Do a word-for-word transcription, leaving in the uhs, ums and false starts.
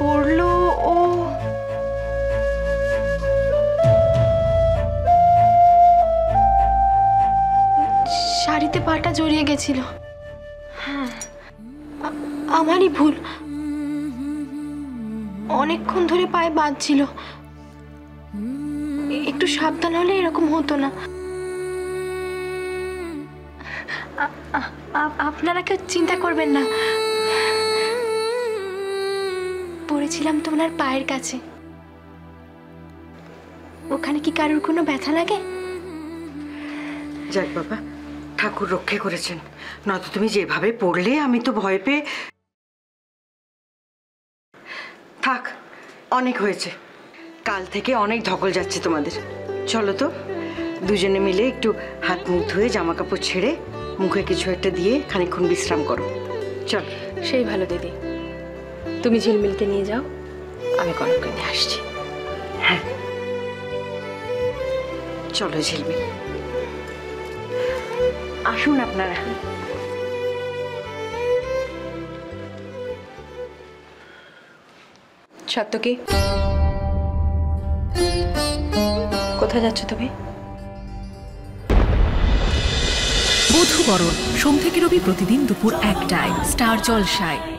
পড়লো ও শাড়িতে পাটা জড়িয়ে গেছিল। হ্যাঁ, আমারই ভুল। অনেকক্ষণ ধরে পায়ে বাঁধছিল। একটু সাবধান হলে এরকম হতো না। আপনারা কেউ চিন্তা করবেন না। পড়েছিলাম তো ওনার পায়ের কাছে। ওখানে কি কারোর কোনো ব্যথা লাগে? যাক বাবা, ঠাকুর রক্ষে করেছেন, নয়তো তুমি যেভাবে পড়লে আমি তো ভয় পেয়ে। থাক, অনেক হয়েছে। কাল থেকে অনেক ধকল যাচ্ছে তোমাদের। চলো তো, দুজনে মিলে একটু হাত মুখ ধুয়ে জামা কাপড় ছেড়ে মুখে কিছু একটা দিয়ে খানিকক্ষণ বিশ্রাম করো। চল। সেই ভালো দিদি, তুমি ঝিলমিলকে নিয়ে যাও, আমি কনককে নিয়ে আসছি। হ্যাঁ চলো ঝিলমিল, আসুন আপনারা। সত্যকি, কোথায় যাচ্ছ তুমি? বধূবরণ সোম থেকে রবি প্রতিদিন দুপুর একটায় স্টার জলসায়।